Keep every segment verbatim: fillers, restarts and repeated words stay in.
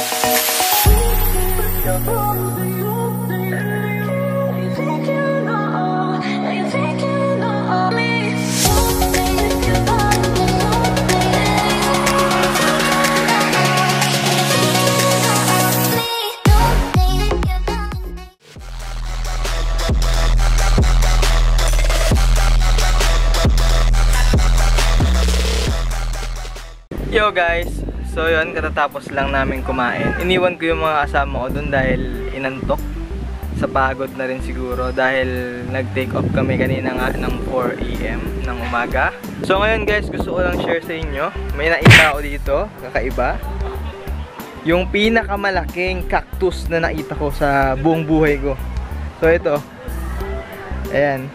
Yo guys, so yun, katatapos lang namin kumain. Iniwan ko yung mga kasama ko dun dahil inantok. Sa pagod na rin siguro dahil nag-take off kami kanina nga ng four A M ng umaga. So ngayon guys, gusto ko lang share sa inyo. May nakita ako dito, kakaiba. Yung pinakamalaking cactus na nakita ko sa buong buhay ko. So ito. Ayan.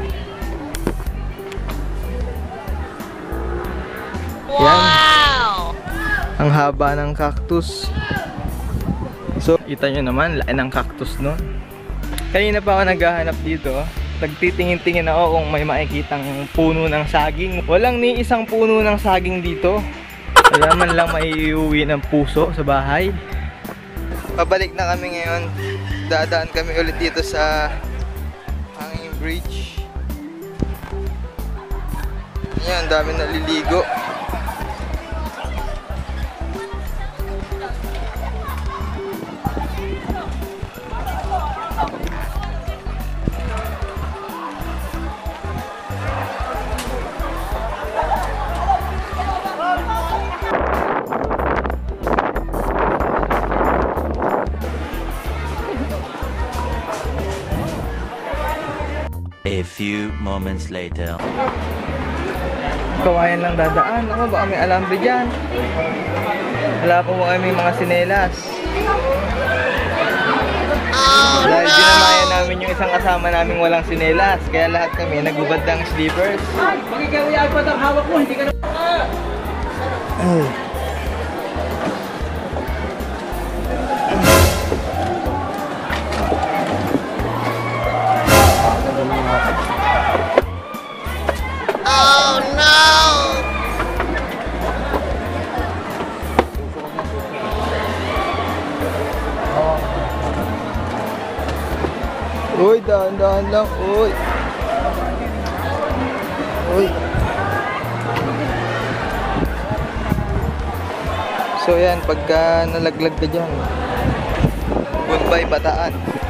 Yan. Ang haba ng cactus. So, kita nyo naman, laki ng cactus no. Kanina pa ako naghahanap dito. Nagtitingin-tingin ako kung may makikitang puno ng saging. Walang ni isang puno ng saging dito. Wala man lang maiuwi ng puso sa bahay. Pabalik na kami ngayon. Dadaan kami ulit dito sa Hanging Bridge. Ayan, dami naliligo. A few moments later. Kawayan lang dadaan. Ako, baka may alambre dyan. Wala po mo kami mga sinelas. Oh, dahil no! Ginamayan namin yung isang kasama namin walang sinelas. Kaya lahat kami nagubad ng slippers. Pagkikawiyag pa ang hawak mo, hindi ka na... Ay. Oh no! Uy, dahan-dahan lang, uy. Uy. So yan, pagka nalaglag ka dyan, goodbye Bataan.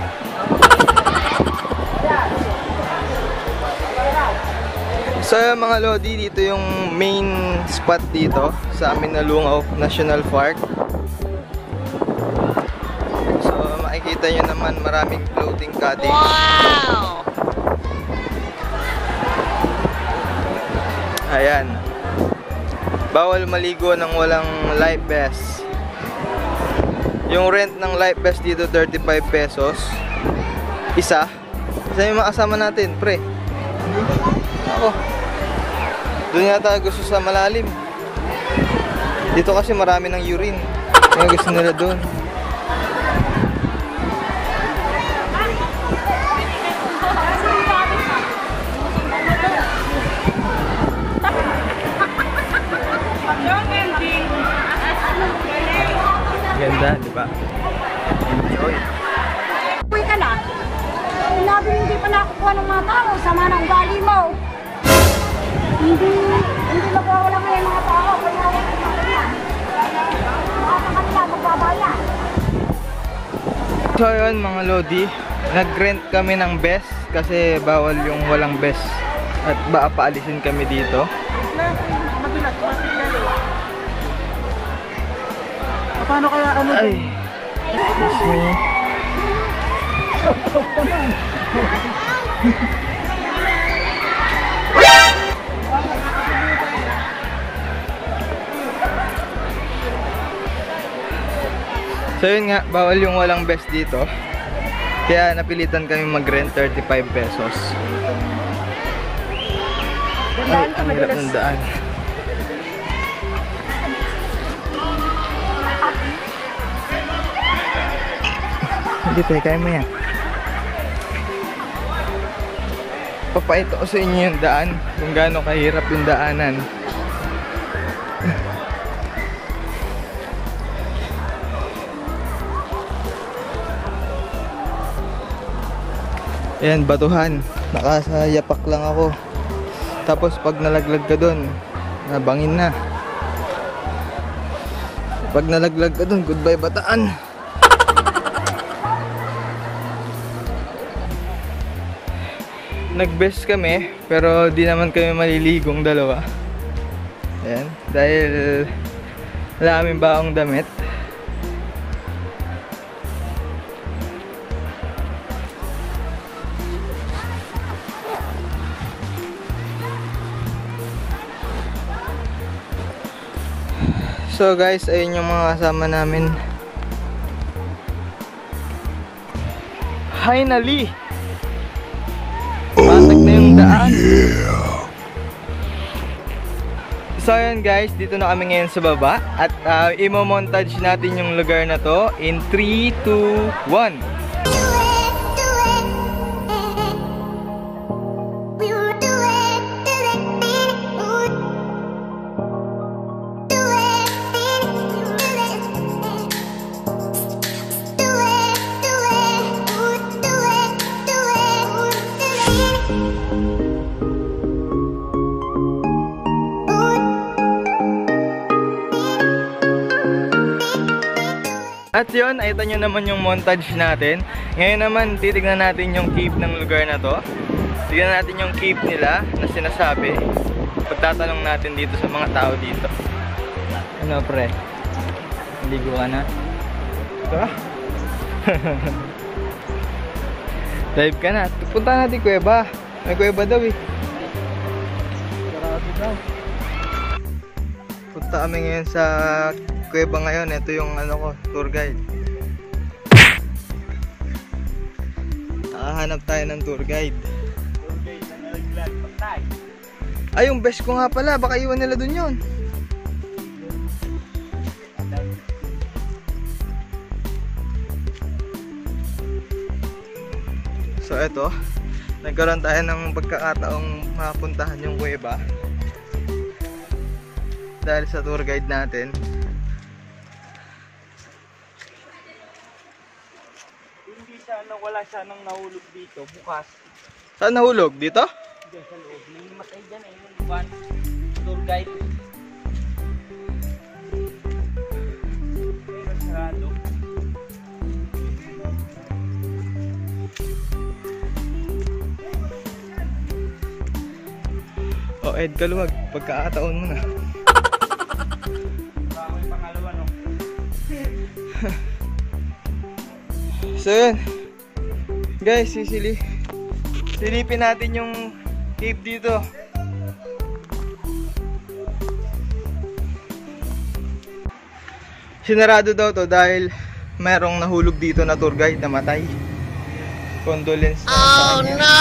So yan mga lodi, dito yung main spot dito sa amin na Lungaw National Park. So makikita nyo naman maraming floating cottage. Wow! Ayan. Bawal maligo ng walang life vest. Yung rent ng life vest dito thirty-five pesos. Isa. Isa yung makasama natin, pre. Ako. Doon yata gusto sa malalim. Dito kasi marami ng urine. Kaya gusto nila doon. Ganda, di ba? Enjoy. Uy ka na. Sinabi hindi pa nakukuha ng mga tao. Sama ng ugali mo. Hindi, hindi magwawala ngayon mga tao. Kaya wala ka yan. Mga kanila magbabayan. So yun mga lodi, nag-rent kami ng best kasi bawal yung walang best. At baka paalisin kami dito. Paano kaya ano? Ay, excuse me. So yun nga, bawal yung walang best dito. Kaya napilitan kami mag-rent thirty-five pesos. Ay, ang hirap ng daan. Hindi tayo, kaya mo yan. Papaito ko sa inyo yung daan, kung gaano kahirap yung daanan. Ayan, batuhan. Nakasayapak lang ako. Tapos pag nalaglag ka dun, nabangin na. Pag nalaglag ka dun, goodbye Bataan. Nag-best kami, pero di naman kami maliligong dalawa. Ayan, dahil wala kaming baong damit. So guys, ayun yung mga kasama namin. Finally! Patag na yung daan. So ayun guys, dito na kami ngayon sa baba. At uh, imo-montage natin yung lugar na to in three, two, one. At yun, ayta nyo naman yung montage natin. Ngayon naman, titignan natin yung cave ng lugar na to. Tignan natin yung cave nila na sinasabi. Pagtatanong natin dito sa mga tao dito. Ano pre? Ligo ka na? Ito? Live ka na. Punta natin kuweba. May kuweba daw eh. Sarado daw. Punta kami ngayon sa kuweba ngayon. Ito yung ano ko, tour guide. Nakahanap tayo ng tour guide. Tour guide na nalaglag. Patay. Ay, yung best ko nga pala. Baka iwan nila dun yun. So eto, nagkaroon tayo ng pagkakataong mapuntahan yung kuweba dahil sa tour guide natin. Hindi siya, wala siya nang nahulog dito bukas. Saan nahulog? Dito? Hindi, sa loob. May matay dyan eh, yung van, tour guide. May sarado. O oh, Ed Kaluwag, pagkakataon mo na. Baka may pangalawa no? So yun guys, sisili silipin natin yung cave dito. Sinarado daw to dahil merong nahulog dito na tour guide na matay. Condolence na sa kanya. no!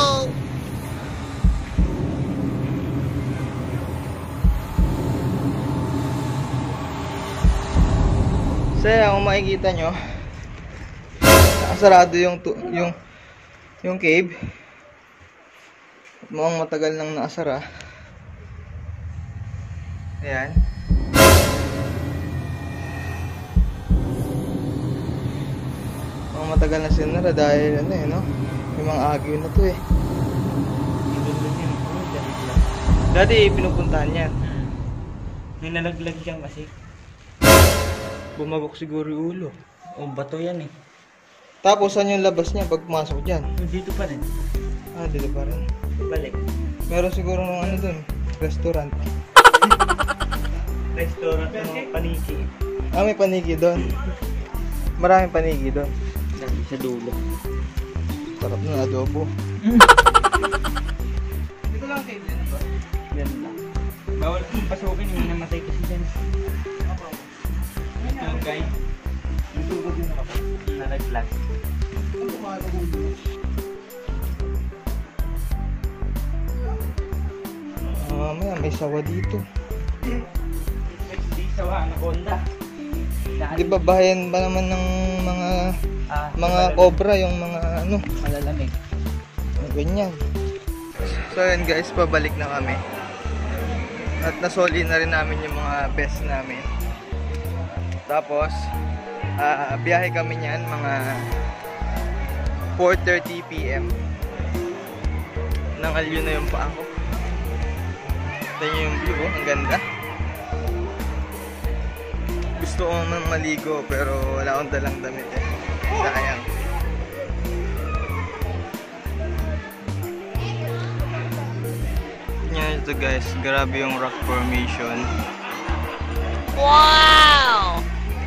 So kung makikita nyo, nakasarado yung yung yung cave. Mukhang matagal nang nakasara. Ayan. Mukhang matagal na sinara dahil ano eh, no? Yung mga agyo na to eh. Dati pinupuntahan yan. May nalaglag dyan kasi. Bumagok siguro yung ulo. O bato yan eh. Tapos saan yung labas niya pag pumasok dyan? Dito pa rin. Ah, dito pa rin. Balik. Meron siguro ng ano dun, restaurant. Restaurant ng paniki. Ah, may panigi doon. Maraming panigi doon. Dahil sa dulo. Sarap na adobo. Dito lang kayo dyan ba? Yan lang. Bawal kong pasukin, hindi namatay kasi dyan. Ito guys. Ito ko din ako. Nalaglag. Ah, may, may sawa dito. Di sawa, anaconda. Di ba bahayan ba naman ng mga Ah, mga cobra yung mga ano? malalamig. Ganyan. So yun guys, pabalik na kami. At nasoli na rin namin yung mga best namin. Tapos, uh, biyahe kami niyan mga four thirty p m nangalyo na yung paa ko. Ito yung view, oh. Ang ganda. Gusto ko naman maligo pero wala akong dalang damit eh. Sayang. Tingnan ito guys, grabe yung rock formation. Wow!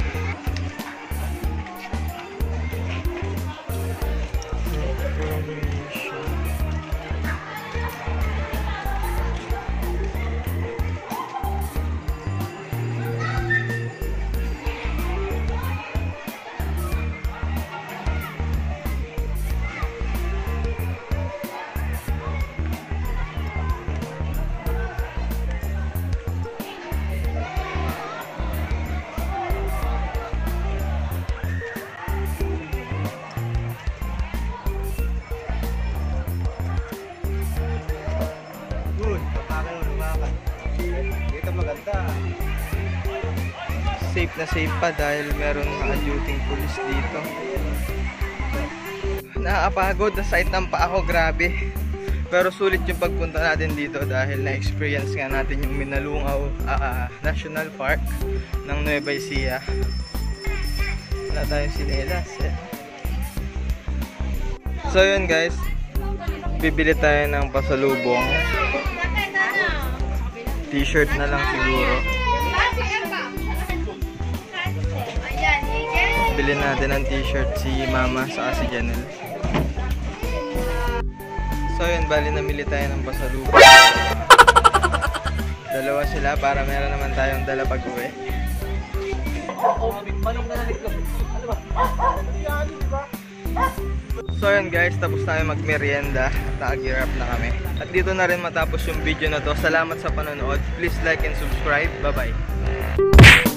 Safe na safe pa dahil meron mga duting police dito. Nakakapagod na sight ng paa ko, grabe. Pero sulit yung pagpunta natin dito dahil na-experience nga natin yung Minalungaw uh, National Park ng Nueva Ecija. Wala tayong sinelas eh. So yun guys, bibili tayo ng pasalubong. T-shirt na lang siguro. Bili natin ng t-shirt si Mama sa si Janelle. So yun, bali namili tayo ng pasalubong. Dalawa sila para meron naman tayong dala pag uwi. So yun guys, tapos tayo magmerienda. Nag-gear up na kami. At dito na rin matapos yung video na to. Salamat sa panonood. Please like and subscribe. Bye bye.